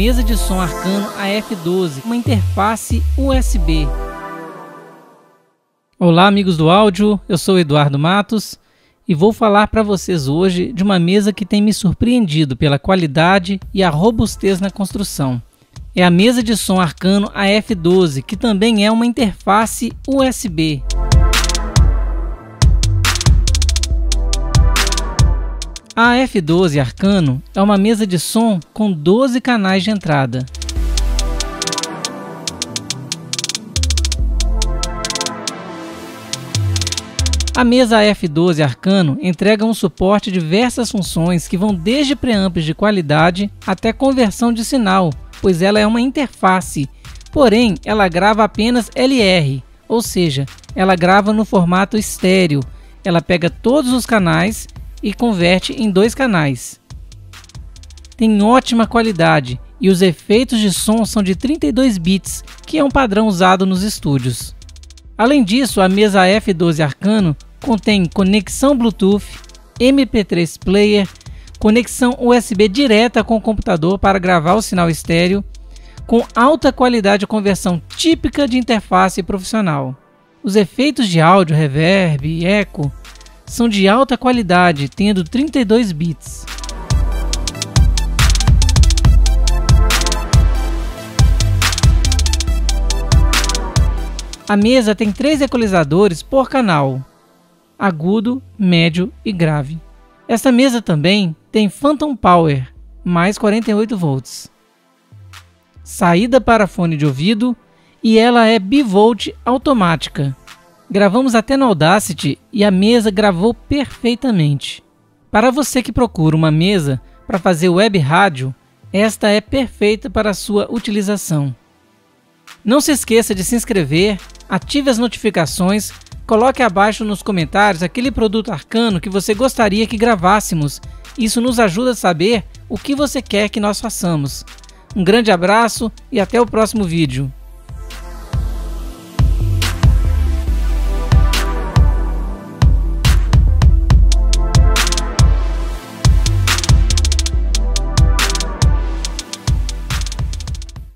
mesa de som Arcano AF12, uma interface USB. Olá amigos do áudio, eu sou Eduardo Matos e vou falar para vocês hoje de uma mesa que tem me surpreendido pela qualidade e a robustez na construção. É a mesa de som Arcano AF12, que também é uma interface USB. A AF12 Arcano é uma mesa de som com 12 canais de entrada. A mesa AF12 Arcano entrega um suporte a diversas funções que vão desde preamps de qualidade até conversão de sinal, pois ela é uma interface, porém ela grava apenas LR, ou seja, ela grava no formato estéreo. Ela pega todos os canais e converte em 2 canais. Tem ótima qualidade e os efeitos de som são de 32 bits, que é um padrão usado nos estúdios. Além disso, a mesa AF12 Arcano contém conexão Bluetooth, MP3 Player, conexão USB direta com o computador para gravar o sinal estéreo, com alta qualidade de conversão típica de interface profissional. Os efeitos de áudio, reverb e eco são de alta qualidade, tendo 32 bits. A mesa tem 3 equalizadores por canal, agudo, médio e grave. Esta mesa também tem Phantom Power, mais 48 volts, saída para fone de ouvido e ela é bivolt automática. Gravamos até no Audacity e a mesa gravou perfeitamente. Para você que procura uma mesa para fazer web rádio, esta é perfeita para a sua utilização. Não se esqueça de se inscrever, ative as notificações, coloque abaixo nos comentários aquele produto Arcano que você gostaria que gravássemos. Isso nos ajuda a saber o que você quer que nós façamos. Um grande abraço e até o próximo vídeo.